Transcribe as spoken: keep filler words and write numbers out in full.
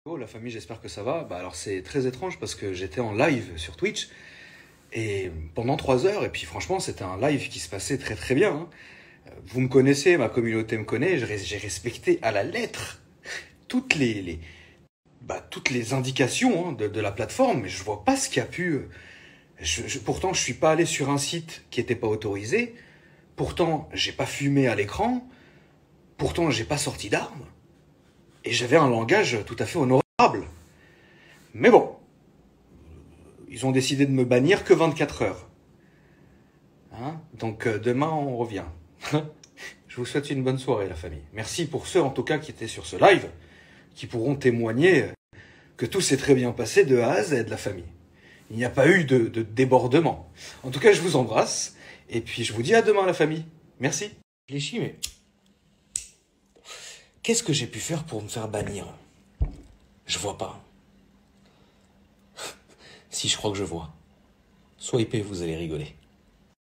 Oh, la famille, j'espère que ça va. Bah alors c'est très étrange parce que j'étais en live sur Twitch et pendant trois heures et puis franchement c'était un live qui se passait très très bien, hein. Vous me connaissez, ma communauté me connaît, j'ai j'ai respecté à la lettre toutes les, les bah, toutes les indications, hein, de, de la plateforme, mais je vois pas ce qui a pu. Je, je- pourtant je suis pas allé sur un site qui était pas autorisé. Pourtant j'ai pas fumé à l'écran. Pourtant j'ai pas sorti d'armes et j'avais un langage tout à fait honorable. Mais bon. Ils ont décidé de me bannir que vingt-quatre heures. Hein, donc euh, demain, on revient. Je vous souhaite une bonne soirée, la famille. Merci pour ceux, en tout cas, qui étaient sur ce live, qui pourront témoigner que tout s'est très bien passé de A à Z, la famille. Il n'y a pas eu de, de débordement. En tout cas, je vous embrasse. Et puis, je vous dis à demain, la famille. Merci. Je réfléchis, mais qu'est-ce que j'ai pu faire pour me faire bannir? Je vois pas. Si, je crois que je vois. Swipez, vous allez rigoler.